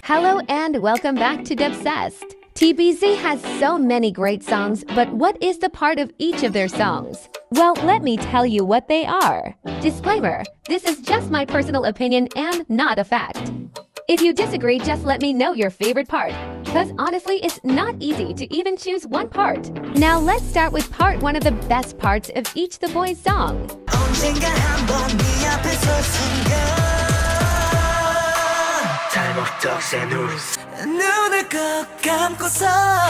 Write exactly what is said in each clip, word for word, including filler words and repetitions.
Hello and welcome back to deobsessed. T B Z has so many great songs, but what is the part of each of their songs? Well, let me tell you what they are. Disclaimer, this is just my personal opinion and not a fact. If you disagree, just let me know your favorite part, because honestly, it's not easy to even choose one part. Now let's start with part one of the best parts of each the BOYZ song. 눈을 꼭 감고서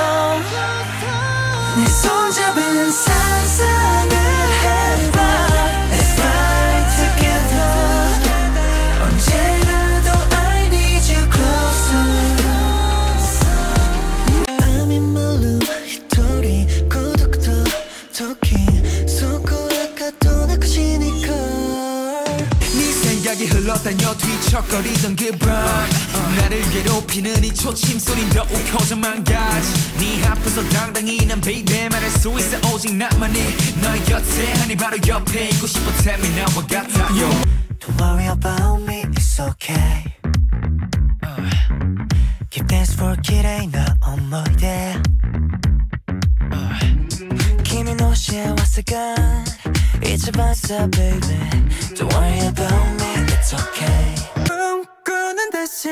내 손잡은 상상을 해봐. Let's fly together. 언제라도 I need you closer. I'm in my loop. 히토리 고독도 토끼 손가락가도 나가시니까 네 생각이 흘러다녀 뒤척거리던 그 밤 나를 괴롭히는 이 초침 소린 더욱 커져만 가지 네 앞에서 당당히 난 baby 말할 수 있어 오직 나만이 너의 곁에 아니 바로 옆에 있고 싶어 tell me 나와 같아요. Don't worry about me, it's okay. uh. Keep dance for 기대 나 어머니대君の幸せが一番さ baby. Don't worry about me, it's okay. 꿈꾸는 듯이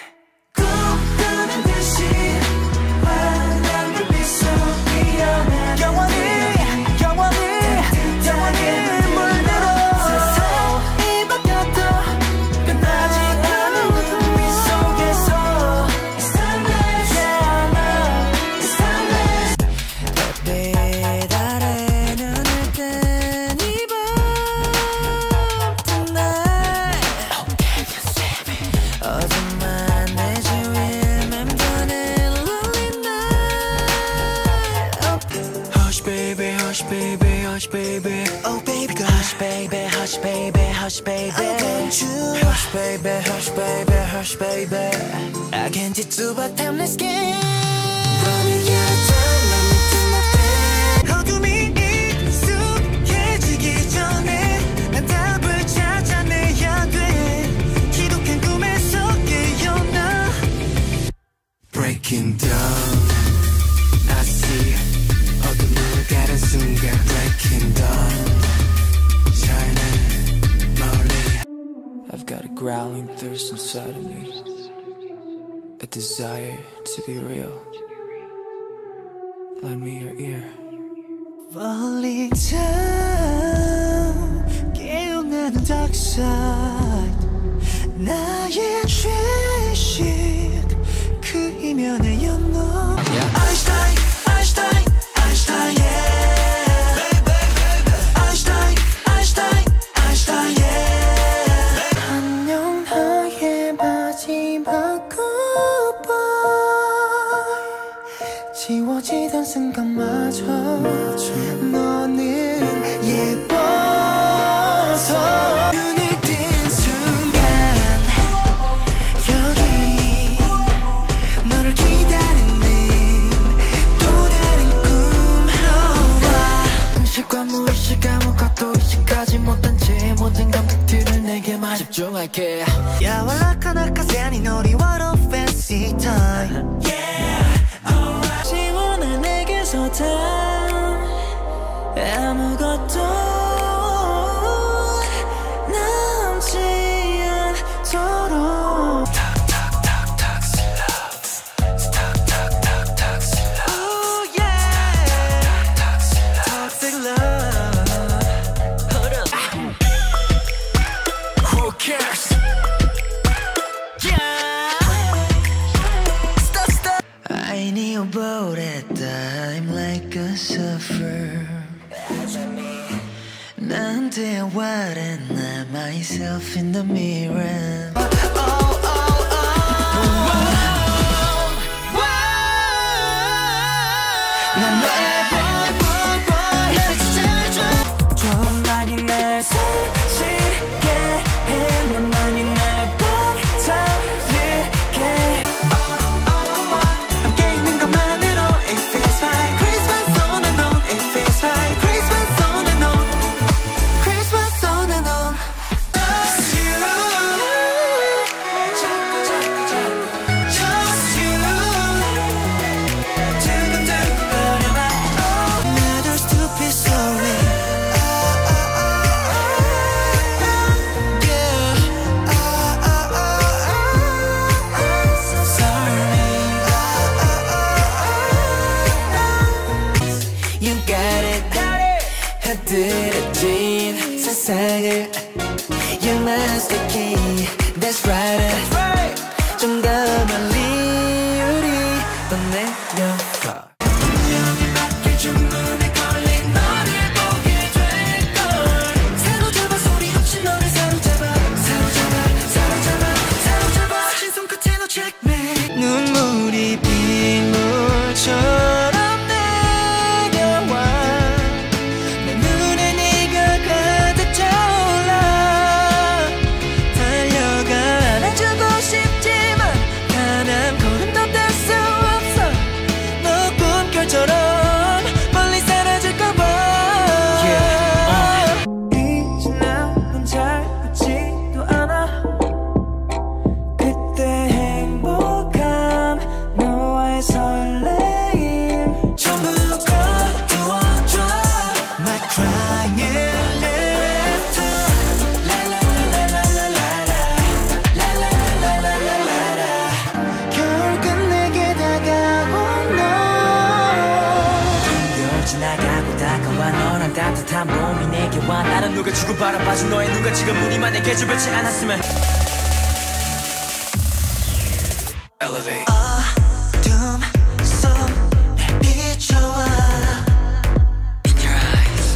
꿈꾸는 듯이 환한 불빛 속이어내 영원히 영원히 영원히 물들어 세상이 바뀌어도 변하지 않은 불빛 속에서 It's timeless, yeah, no, it's timeless. 별빛 아래 눈을 뜬 이 밤 tonight. Oh, can you see me? 어둠만 내 주위에 맴도는 lonely night. Oh, hush baby, hush baby, hush baby. Oh baby girl, hush baby, hush baby, hush baby. I'm going to hush baby, hush baby, hush baby. I can't get too but timeless skin. Running out of time, let me do my thing. 어둠이 익숙해지기 전에 난 답을 찾아내야 돼. 지독한 꿈에 깨어나 Breaking down I see 어둠을 가른 순간 Breaking down Shining 멀리 I've got a growling thirst inside of me, a desire to be real. Lend me your ear. 멀리 참 깨어나는 dark side 나의 죄식 그 이면에 연노 Einstein, Einstein, Einstein, yeah. Baby, baby. Einstein, Einstein, Einstein, yeah. 안녕 나의 마지막 goodbye 지워지던 순간마저 너는 예뻐서 눈을 뜬 순간 여기 너를 기다리는 또 다른 꿈으로와 의식과 무의식 아무것도 의식하지 못한 채 모든 감각들을 내게만 집중할게. Yeah, well, I can't cause any naughty what a fancy time. Yeah, alright. 지원해 내게서 다 아무것도 남지 않도록 Talk, talk, talk, toxic love. Talk, talk, talk, toxic love. Oh yeah, toxic, toxic love. Hold up. Who cares? Yeah. Stop, stop. I knew about it. I'm like a surfer. 나한테 화를 나 myself in the mirror. Oh, oh, oh, oh. 난 너의 boy, boy, boy. 날 찾아줘. 좀 많이 날 사실게 해. 난 많이 날 빠뜨리게. 함께 있는 것만으로 it feels fine. Christmas on and on, it feels fine. Christmas on and on, Christmas on and on. It's you. 세상을 You must be key That's right 좀 더 멀리 우리 떠내려가 분명히 맡길 주문에 걸린 너를 보게 될걸 사로잡아 소리 없이 너를 사로잡아 사로잡아 사로잡아 사로잡아 진 손끝에 너 checkmate 눈물이 빗물처럼 따뜻한 봄이 내게 와 나는 누가 주고 바라봐준 너의 눈과 지금 우리만 내게 주변치 않았으면 Elevate 어둠 속 날 비춰와 In your eyes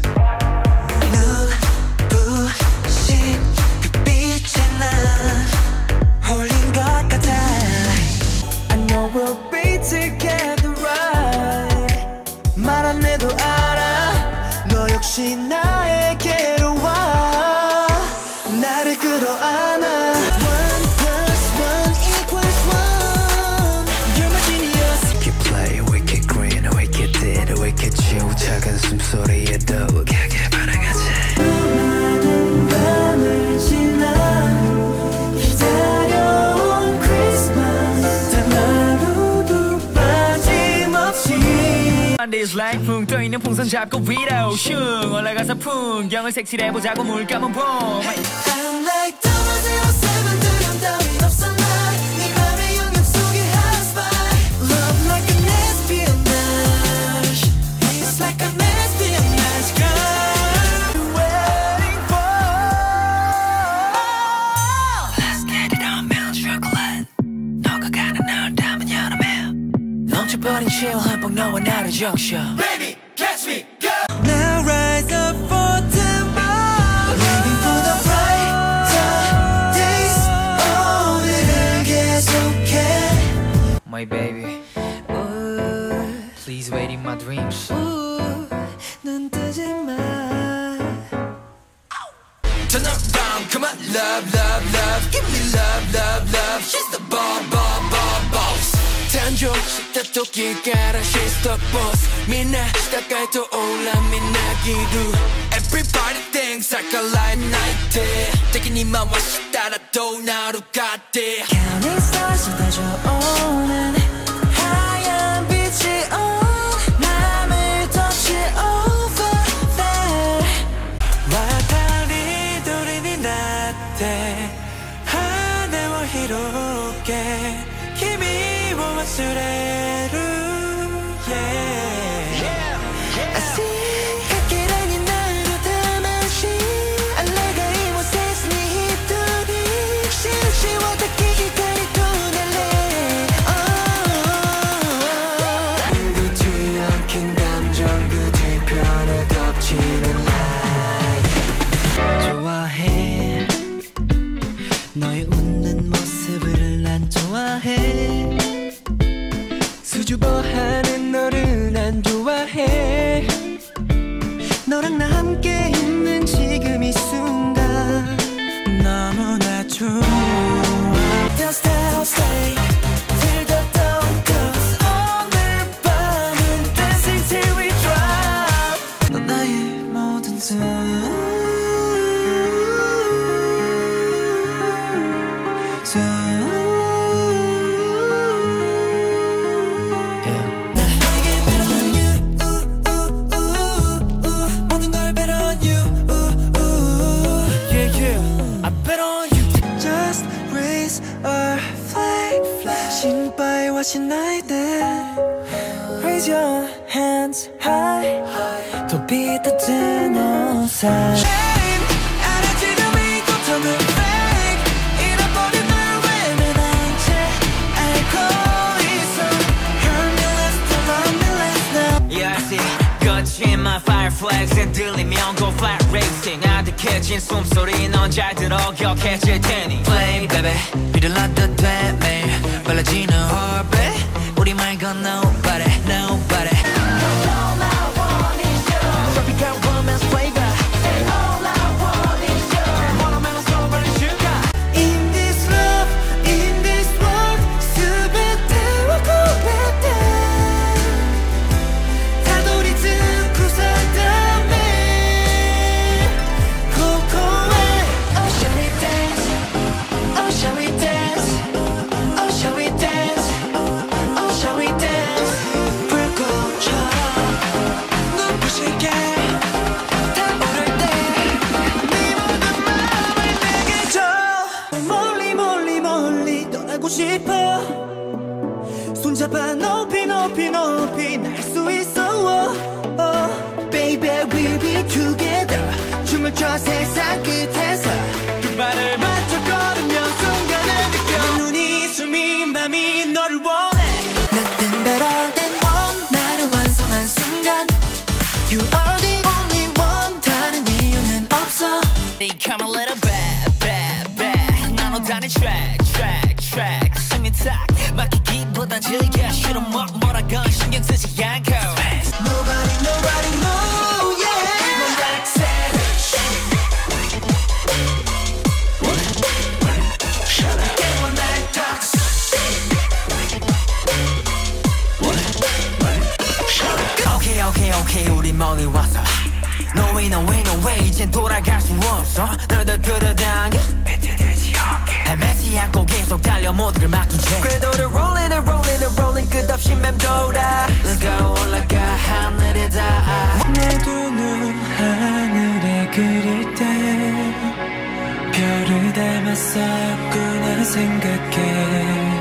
눈부신 그 빛에 난 홀린 것 같아 I know we'll be together right 말 안 해도 알아 너 역시 나에게로 와 나를 끌어안아 One plus one equals one You're my genius Wicked play, wicked green, wicked dead, wicked chill 작은 숨소리에 더욱하게 반응하지 수많은 밤을 지나 기다려온 크리스마스 단 하루도 빠짐없이 This life 풍 떠있는 풍선 잡고 위로 슝 올라가서 풍경을 색칠해보자고 물 감은 봄 I'm like double zero seven 두려움 따윈 없어 네 맘의 영역 속에 hot spot Love like an espionage It's like an espionage girl Waiting for Let's get it on milk chocolate 너가 가는 날 담은 여름에 넘쳐버린 chill 한방 너와 나를 적셔 Baby, catch me, go! Now rise up for tomorrow Waiting for the brighter days 오늘을 계속해 My baby Ooh, Please wait in my dreams Ooh, 눈 뜨지 마 Turn around, come on, love, love, love Give me love, love, love She's the ball, ball, ball, boss 단조 식탁도 길가라 She's the boss 미나 시작할 또 올라 미나기도 Everybody thinks like a light night 자기 니만 와시 따라 또 나로 갔대 Counting stars 쏟아져 오는 하얀 빛이 on 맘을 touch it over there 와타리 도리니 나때 하늘와 이롭게君を忘れる Yeah I see かけらになる魂あらがいもせずに一人印を抱き光となれ 누구지 않긴 감정 그 뒤편에 덮치는 light 좋아해 너의 웃는 모습을 난 좋아해 수줍어하는 너를 난 좋아해 너랑 나 함께 있는 지금 이 순간 너무나 좋아 Don't stay, stay till the dawn comes 오늘 밤은 dancing till we drop 넌 나의 모든 숨 Watching night then Raise your hands high 더 빛 뜨는 우산 너는 fake 잃어버린 널 외면한 채 알고 있어 Hurt me less to love me less now Yeah I see 거친 my fire flags and 들리면 go flat racing 아득해진 숨소리 넌 잘 들어 기억해질 테니 Flame baby 비를 놨던 돼 매일 빨라지는 heartbeat 우리 말고 nobody nobody All I want is you Tropical romance flavor All I want is you Watermelon strawberry sugar In this love, in this world 수백대와 구백대 다돌이 듣고 살다며 고고해 Oh shall we dance Oh shall we dance Oh shall we dance Oh shall we dance 불꽃처럼 눈부시게 타오를 때네 모든 마음을 내게 줘 멀리 멀리 멀리 떠나고 싶어 손잡아 높이 높이 높이 날 수 있어 oh, oh. Baby we'll be together 춤을 춰 세상 끝에서 그 발을 맞춰 걸으면 순간을 느껴 눈이 숨인 밤이 너를 원해 Nothing better than one 나를 완성한 순간 You are the only one 다른 이유는 없어 They come a little bad bad bad 나눠 다닌 track track track 숨이 탁 막히기보단 즐겨 싫어 뭐 뭐라건 신경 쓰지 않고 Nobody nobody know yeah I'm like savage Get one night talks 오케이 오케이 오케이 우리 멀리 왔어 No way no way no way 이젠 돌아갈 수 없어 너를 끌어당겨 헤매지 않고 계속 달려 모두를 맡긴 채 궤도를 rolling and rolling and rolling 끝없이 맴돌아 Let's go 올라가 하늘에 닿아 내 두 눈 하늘에 그릴 때 별을 닮았었구나 생각해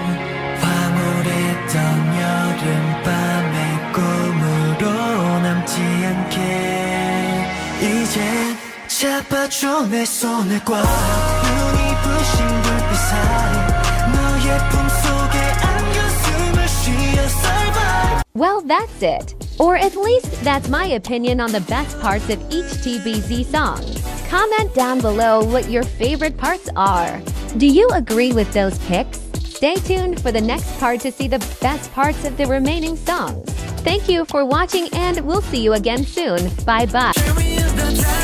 황홀했던 여름밤의 꿈으로 남지 않게 이제 잡아줘 내 손을 꽉 눈이 부신 불빛 사이 너의 품속에 안겨 숨을 쉬어 survive Well, that's it. Or at least that's my opinion on the best parts of each T B Z song. Comment down below what your favorite parts are. Do you agree with those picks? Stay tuned for the next part to see the best parts of the remaining songs. Thank you for watching and we'll see you again soon. Bye bye.